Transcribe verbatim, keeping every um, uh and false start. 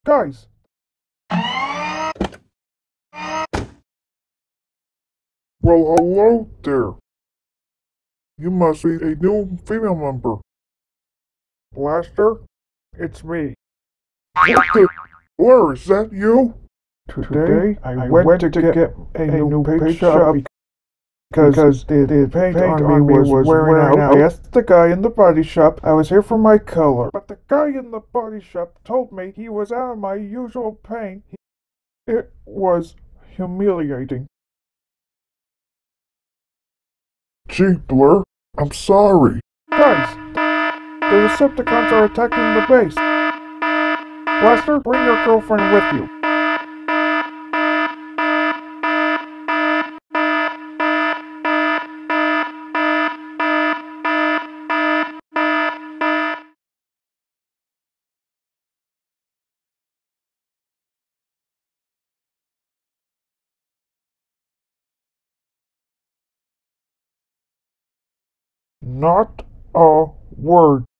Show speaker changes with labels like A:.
A: Guys!
B: Well, hello there. You must be a new female member.
A: Blaster? It's me.
B: What the? Blurr, is that you?
A: Today, I went to get a new paint shop because the, the paint on me was wearing out. I asked the guy in the body shop I was here for my color, but the guy in the body shop told me he was out of my usual paint. It was humiliating.
B: Gee, Blurr, I'm sorry.
A: Guys, the Decepticons are attacking the base. Blaster, bring your girlfriend with you. Not a word.